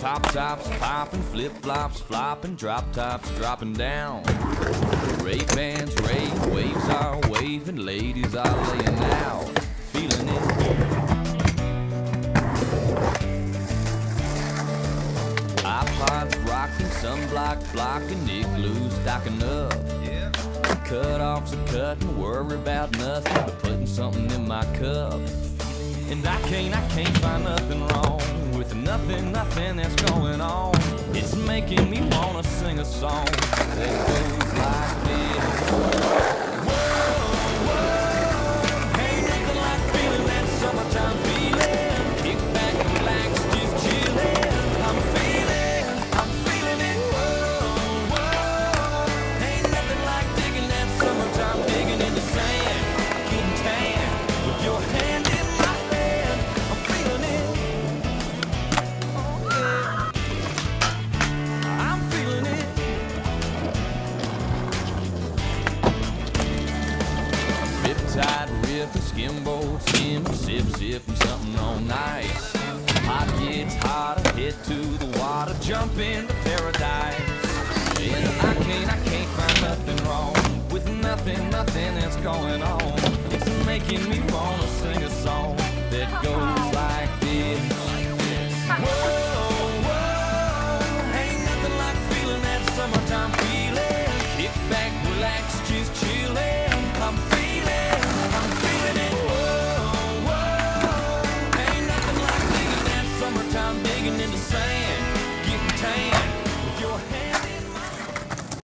Pop tops popping, flip flops flopping, drop tops dropping down. Ray-Bans rave, waves are waving, ladies are laying out, feeling it. iPods rocking, sunblock blocking, igloos stocking up. Cut-offs are cutting, worry about nothing but putting something in my cup. And I can't find nothing wrong with nothing that's going on. It's making me wanna sing a song that goes like this. Whoa, whoa, ain't nothing like feeling that summertime feeling. Kick back, relax, just chillin'. I'm feeling it. Whoa, whoa, ain't nothing like digging that summertime, digging in the sand, getting tan with your hand in my hand. I'm feeling it. Oh yeah, I'm feeling it. Riptide ripping, skimboard skimming, sipping something on nice. Hot gets hotter, head to the water, jump into paradise. And I can't find nothing wrong with nothing that's going on. It's making me wanna sing a song that goes like this. Whoa, whoa, ain't nothing like feeling that summertime feeling. Kick back, relax, just chillin'. I'm feeling it. Whoa, whoa, ain't nothing like digging that summertime, digging in the sand.